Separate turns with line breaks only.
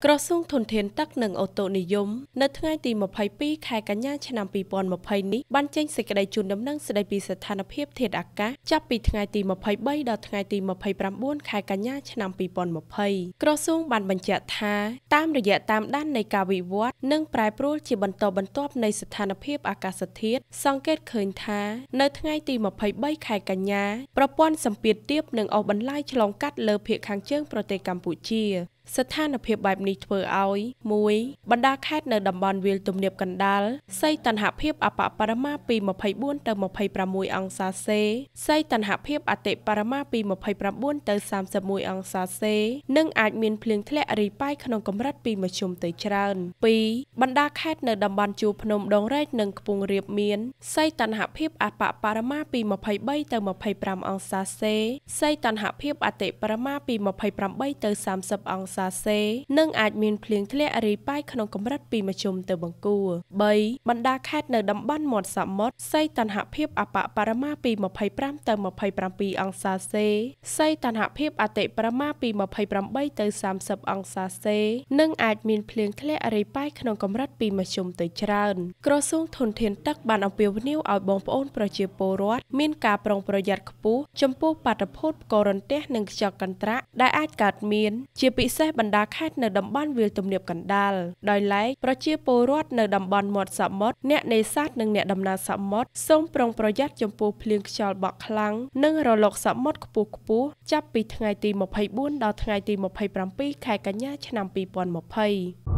ក្រសួងធនធានទឹកនិងអូតូនិយមនៅថ្ងៃទី22ខែកញ្ញាឆ្នាំ2020នេះបានចេញសេចក្តីជូនដំណឹងស្តីពីស្ថានភាពធាតុអាកាសចាប់ពីថ្ងៃទី23ដល់ថ្ងៃទី29ខែកញ្ញាឆ្នាំ2020ក្រសួងបានបញ្ជាក់ថាតាមរយៈតាមដាននៃការវិវត្តនិងប្រែប្រួលជាបន្តបន្ទាប់នៃស្ថានភាពអាកាសធាតុសង្កេតឃើញថានៅថ្ងៃទី23ខែកញ្ញាប្រព័ន្ធសម្ពាធទាបនឹងអូសបន្លាយឆ្លងកាត់លើភាគខាងជើងប្រទេសកម្ពុជាស្ថានភាពបែបនេះធ្វើឲ្យ 1. បណ្ដាខេត្តនៅតំបន់វាលទំនាបកណ្ដាលសីតុណ្ហភាពអបបរមាពី24ទៅ26អង្សាសេសីតុណ្ហភាពអតិបរមាពី29ទៅ31អង្សាសេនិងអាចមានភ្លៀងធ្លាក់រីប៉ាយក្នុងកម្រិតពីមធ្យមទៅច្រើន 2. បណ្ដាខេត្តនៅតំបន់ជួរភ្នំដងរែកនិងខ្ពង់រាបមានសីតុណ្ហភាពអបបរមាពី23ទៅ25អង្សាសេសីតុណ្ហភាពអតិបរមាពី28ទៅ30អង្សាសេនិងអាចមានភ្លៀងធ្លាក់រីប៉ាយក្នុងកម្រិតពីមធ្យមទៅបង្គួរ 3. បណ្ដាខេត្តនៅតំបន់មាត់សមុទ្រសីតុណ្ហភាពអបបរមាពី25ទៅ27អង្សាសេសីតុណ្ហភាពអតិបរមាពី28ទៅ30អង្សាសេនិងអាចមានភ្លៀងធ្លាក់រីប៉ាយក្នុងកម្រិតពីមធ្យមទៅច្រើនក្រសួងធនធានទឹកបានអំពាវនាវឲ្យបងប្អូនប្រជាពលរដ្ឋមានការប្រុងប្រយ័ត្នខ្ពស់ចំពោះបាតុភូតផ្គររន្ទះនិងខ្យល់កន្ត្រាក់ដែលអាចកើតមានជាពិសេសបណ្ដាខេត្តនៅតំបន់វាលទំនាបកណ្ដាលដោយឡែកប្រជាពលរដ្ឋនៅតំបន់មាត់សមុទ្រអ្នកនេសាទនិងអ្នកដំណើរសមុទ្រសូមប្រុងប្រយ័ត្នចំពោះភ្លៀងខ្យល់បក់ខ្លាំងនិងរលកសមុទ្រខ្ពស់ចាប់ពីថ្ងៃទី24ដល់ថ្ងៃទី27ខែកញ្ញាឆ្នាំ2020